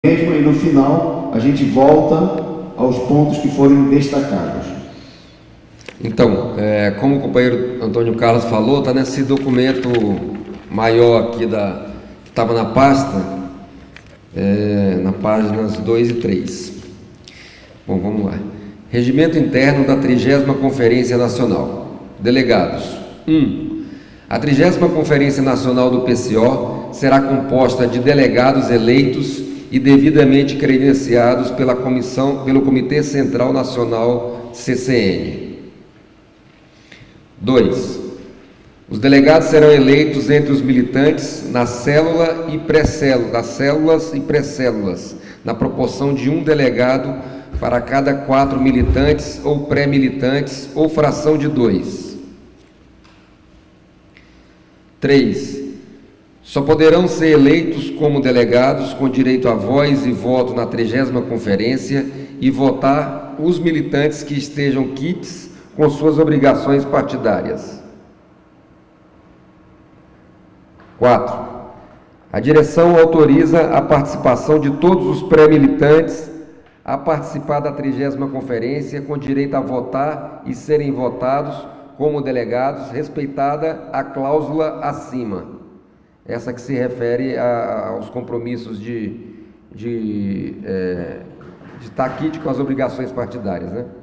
mesmo e no final a gente volta aos pontos que forem destacados. Então, como o companheiro Antônio Carlos falou, está nesse documento maior aqui que estava na pasta, na páginas 2 e 3. Bom, vamos lá. Regimento interno da 30ª Conferência Nacional. Delegados. 1. A 30ª Conferência Nacional do PCO será composta de delegados eleitos e devidamente credenciados pelo Comitê Central Nacional CCN. 2. Os delegados serão eleitos entre os militantes nas células e pré-células, na proporção de um delegado para cada 4 militantes ou pré-militantes, ou fração de 2. 3. Só poderão ser eleitos como delegados com direito a voz e voto na 30ª Conferência e votar os militantes que estejam quites com suas obrigações partidárias. 4. A direção autoriza a participação de todos os pré-militantes a participar da 30ª Conferência com direito a votar e serem votados como delegados, respeitada a cláusula acima. Essa que se refere aos compromissos de estar quite com as obrigações partidárias, né?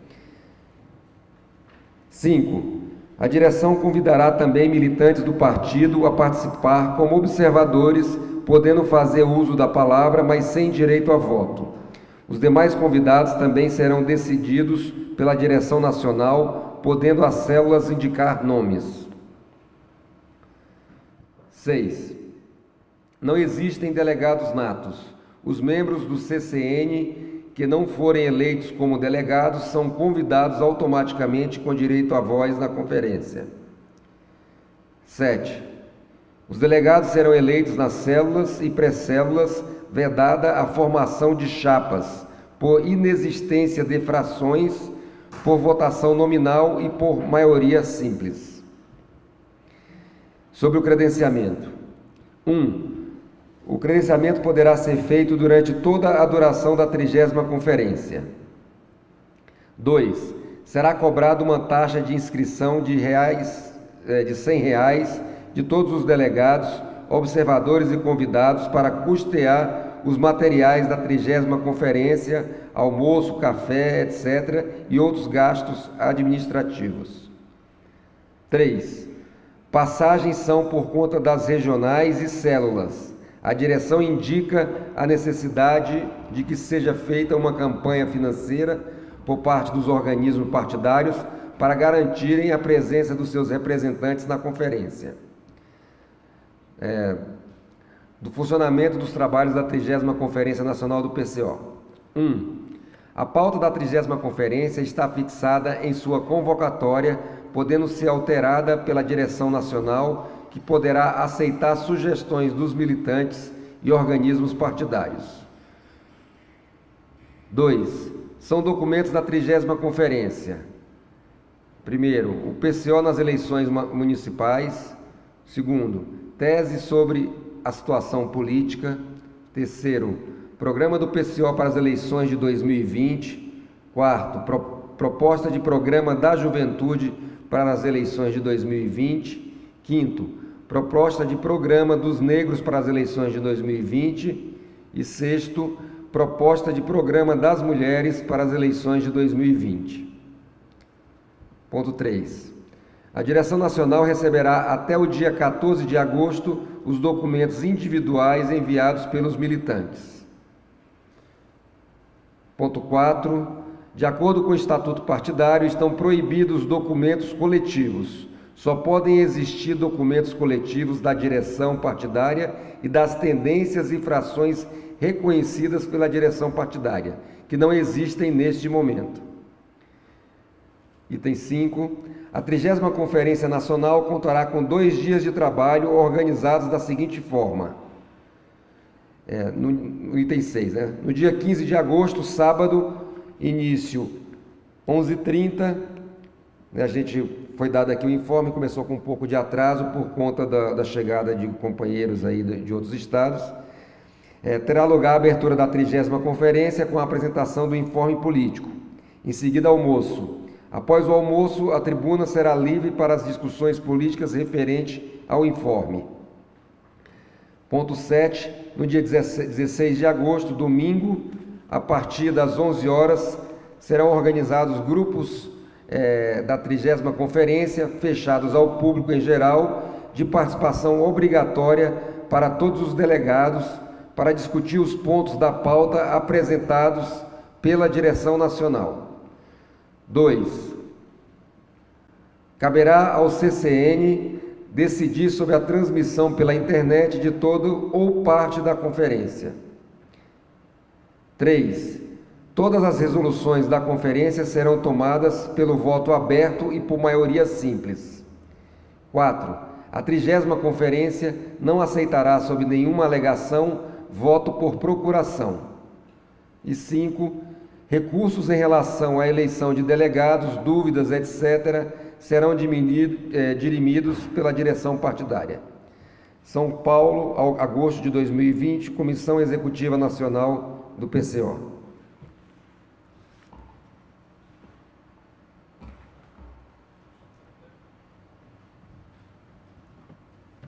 5. A direção convidará também militantes do partido a participar como observadores, podendo fazer uso da palavra, mas sem direito a voto. Os demais convidados também serão decididos pela direção nacional, podendo as células indicar nomes. 6. Não existem delegados natos. Os membros do CCN que não forem eleitos como delegados são convidados automaticamente com direito à voz na conferência. 7. Os delegados serão eleitos nas células e pré-células, vedada a formação de chapas, por inexistência de frações, por votação nominal e por maioria simples. Sobre o credenciamento. 1. O credenciamento poderá ser feito durante toda a duração da 30ª Conferência. 2. Será cobrada uma taxa de inscrição de R$100 de todos os delegados, observadores e convidados para custear os materiais da 30ª Conferência, almoço, café, etc., e outros gastos administrativos. 3. Passagens são por conta das regionais e células. A direção indica a necessidade de que seja feita uma campanha financeira por parte dos organismos partidários para garantirem a presença dos seus representantes na conferência. Do funcionamento dos trabalhos da 30ª Conferência Nacional do PCO. 1. A pauta da 30ª Conferência está fixada em sua convocatória, podendo ser alterada pela direção nacional, que poderá aceitar sugestões dos militantes e organismos partidários. 2. São documentos da 30ª Conferência. Primeiro, o PCO nas eleições municipais. Segundo, tese sobre a situação política. Terceiro, programa do PCO para as eleições de 2020. Quarto, proposta de programa da juventude para as eleições de 2020. Quinto, proposta de programa dos negros para as eleições de 2020. E sexto, proposta de programa das mulheres para as eleições de 2020. Ponto 3. A direção nacional receberá até o dia 14 de agosto os documentos individuais enviados pelos militantes. Ponto 4. De acordo com o Estatuto Partidário, estão proibidos documentos coletivos. Só podem existir documentos coletivos da direção partidária e das tendências e frações reconhecidas pela direção partidária, que não existem neste momento. Item 5. A 30ª Conferência Nacional contará com 2 dias de trabalho organizados da seguinte forma. No item 6, né? No dia 15 de agosto, sábado, início 11h30, a gente foi dado aqui o informe, começou com um pouco de atraso por conta da chegada de companheiros aí de outros estados. Terá lugar a abertura da 30ª conferência com a apresentação do informe político. Em seguida, almoço. Após o almoço, a tribuna será livre para as discussões políticas referente ao informe. Ponto 7. No dia 16 de agosto, domingo, a partir das 11 horas, serão organizados grupos da 30ª conferência, fechados ao público em geral, de participação obrigatória para todos os delegados, para discutir os pontos da pauta apresentados pela direção nacional. 2. Caberá ao CCN decidir sobre a transmissão pela internet de todo ou parte da conferência. 3. Todas as resoluções da conferência serão tomadas pelo voto aberto e por maioria simples. 4. A 30ª conferência não aceitará, sob nenhuma alegação, voto por procuração. E 5. Recursos em relação à eleição de delegados, dúvidas, etc., serão dirimidos pela direção partidária. São Paulo, agosto de 2020, Comissão Executiva Nacional do PCO.